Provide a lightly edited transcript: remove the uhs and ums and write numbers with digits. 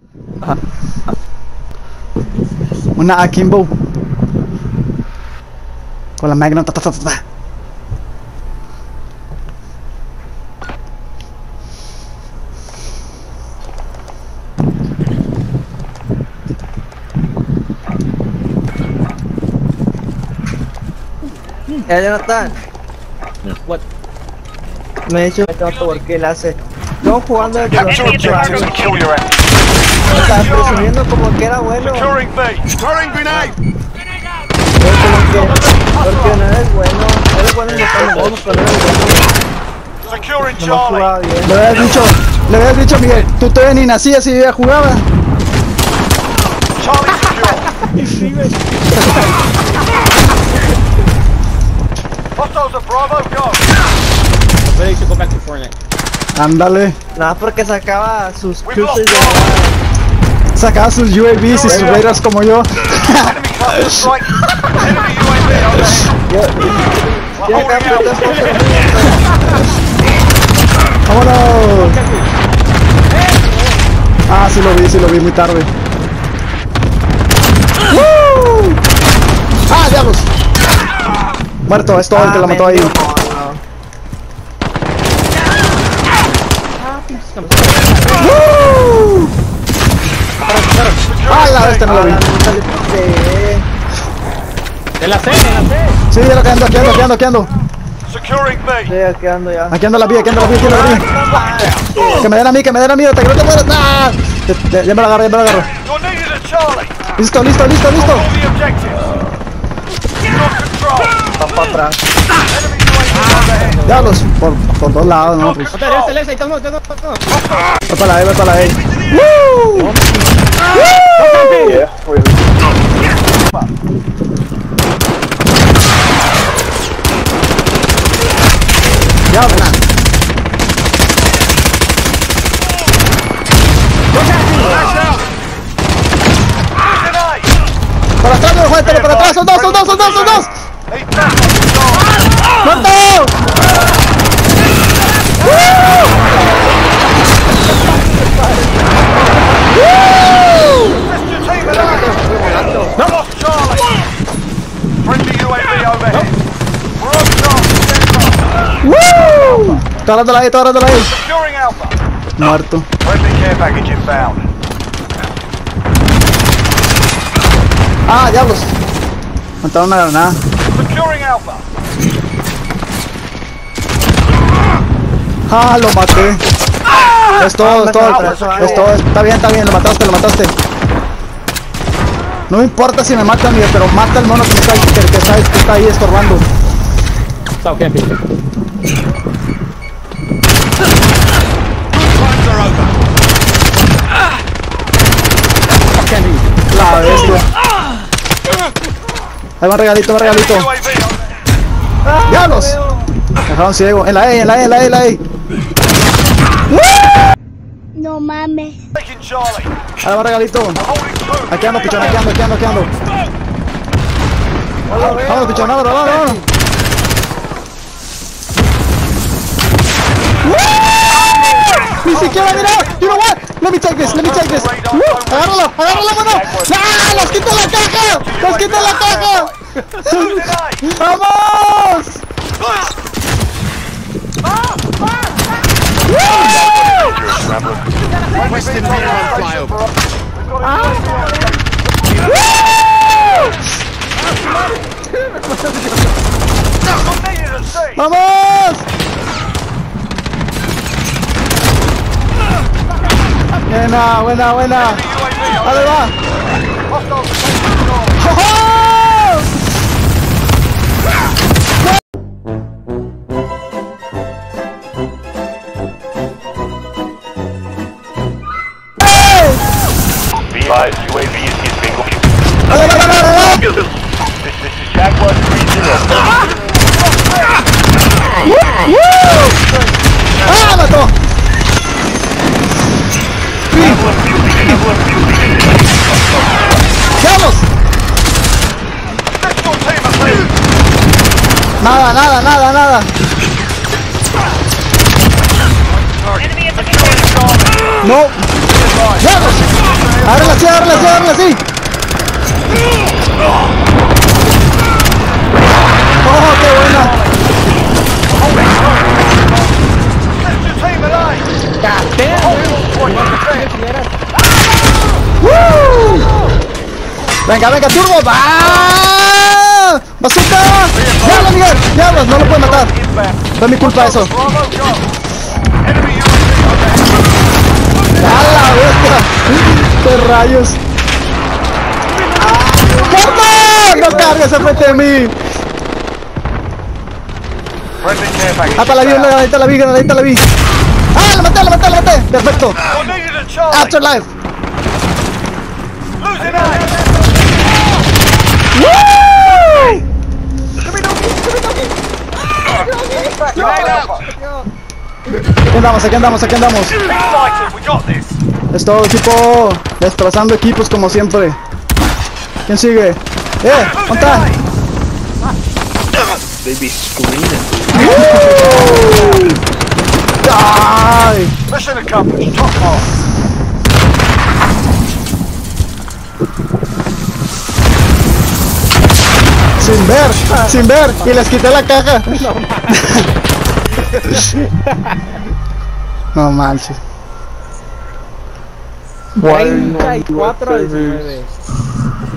Una Akimbo. Con la Magnum. Ta, ta, ta, ta. Jonathan. What? Me he dicho que no porque él hace. Estamos jugando desde los 8 años. O sea, presumiendo como que era bueno. Porque no eres bueno. Eres bueno en los modos, pero no eres bueno. No jugaba bien. Le habías dicho, Miguel, tú todavía ni nacías y ya jugaba. Ready to go back to Fortnite. Ándale. Nada porque sacaba sus cruces de Sacaba sus UAVs y sus raiders como yo. ¡Vámonos! Ah, sí lo vi muy tarde. ¡Woo! ¡Ah, diablos! Muerto, es todo el que la mató ahí. ¡Woo! ¡Ah, la bestia no lo vi! En la C. Sí, ya lo quedando, aquí ando. Aquí ando ya. Aquí ando la vía. Que me den a mí, te creo que mueres. ¡Ah! Ya me lo agarro. Listo. Va para atrás. Diablos, por dos lados, no, pues. Celeste, ahí estamos. Voy para la A. ¡Woo! Diablos. Para atrás, no, Juan, para atrás, son dos. ¡Muerto! Está agarrando ahí. Muerto. Ah, diablos. Montaron una granada. Ah, lo maté. Es todo. Está bien, lo mataste. No me importa si me matan, pero mata al mono que está ahí estorbando. Stop camping. La bestia. Ahí va un regalito. ¡Diablos! Me dejaron ciego. En la E. No mames. Ahí va un regalito. Aquí ando, pichón, aquí ando. Vamos, pichón, vámonos. Ni siquiera, mira. You know what? Let me take this. Agárralo, mano. ¡Ah! ¡Los quito la caja! ¡Vamos! ¡Vamos! Buena. Dale, va. UAV is his bingo. Dale. This is Jaguar 3-0. ¡Ah, mató! ¡Vamos! Nada. No. ¡Vamos! Agárrala así, agárrala así, agárrala así. Oh, qué buena. Venga, venga, turbo. ¡Ah! ¡Bazooka! ¡Ya, Miguel! ¡Ya, no lo puede matar! No es mi culpa eso. ¡A la bestia! ¡Qué rayos! ¡Corta! ¡No cargues enfrente de mí! ¡Hasta la vi, granadita la vi, granadita la vi! ¡Ah, la maté, la maté, la maté! ¡Perfecto! ¡Afterlife! ¡Woo! Aquí andamos, aquí andamos, aquí andamos. Es todo, equipo. Destrozando equipos como siempre. ¿Quién sigue? ¿Dónde está? Baby screaming. ¡Ay! Mission accomplished. Top off. Sin ver, y les quité la caja. No manches. 34 a 19.